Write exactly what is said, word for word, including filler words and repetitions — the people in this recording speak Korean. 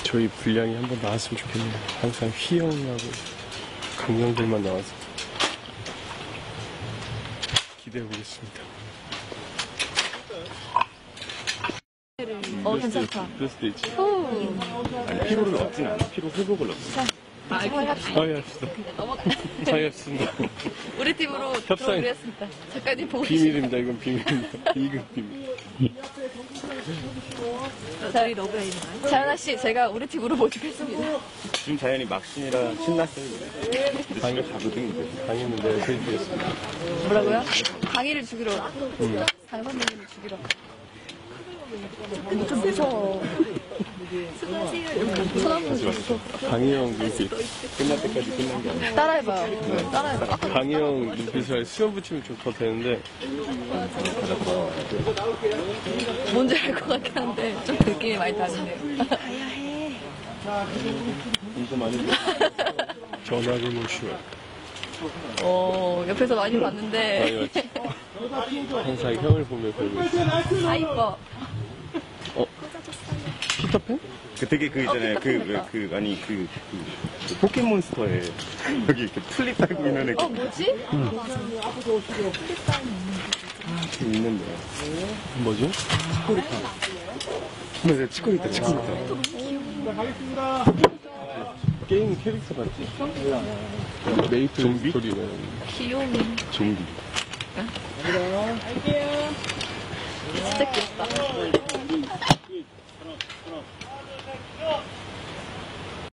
저희 분량이 한번 나왔으면 좋겠네요. 항상 휘영하고 강령들만 나와서 기대해보겠습니다. 어, 괜찮다. 그럴 수도 있지. 아니, 피로를 얻진 않아. 피로 회복을 얻지. 사회합시다. 사회합시다. 우리 팀으로 협상. 들어오기로 했습니다. 작가님 보고 계시죠? 비밀입니다. 이건 비밀입니다. 이건 비밀. 저희 러브레인인가요? 자연아씨, 제가 우리 팀으로 모집했습니다. 지금 자연이 막신이라 신났어요. 근데 집에 가거든, 이제. 당했는데 해드리겠습니다. 뭐라고요? 강의를 주기로. 응. 강선생님을 주기로. 좀 무서워. 강희영 눈빛. 끝날 때까지 끝난 게 아니야. 따라해봐요. 따라해봐요. 아까 강희영 눈빛을 수염 붙이면 좀 더 되는데 뭔지 알 것 같긴 한데 좀 느낌이 많이 다르네요. 인도 많이 전화를 모시오. 어, 옆에서 많이 봤는데. 항상 형을 보며 배우고 있어. 아, 이뻐. 어? 피터팬? 그 되게 그 있잖아요. 그, 왜, 그, 아니, 그, 그, 그 포켓몬스터에 여기 이렇게 풀립 달고 있는 애. 어, 뭐지? 응. 그 있는데. 뭐죠? 치코리타. 맞아, 치코리타, 치코리타. 게임 캐릭터 같지? 메이플 좀비? 스토리. 귀요미. 좀비. 진짜 귀엽다.